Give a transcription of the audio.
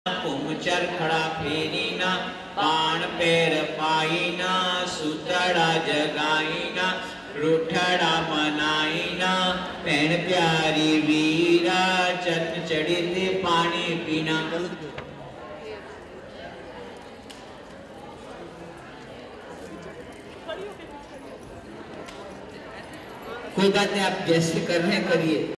पुमचर खड़ा फेरी ना, पान पैर पाई ना, सुतड़ा जगाई ना, रूठड़ा मनाई ना, भैन प्यारी वीरा, चन चढ़ी ते पानी पीना। कोई बात नहीं, आप जैसे कर रहे हैं करिए।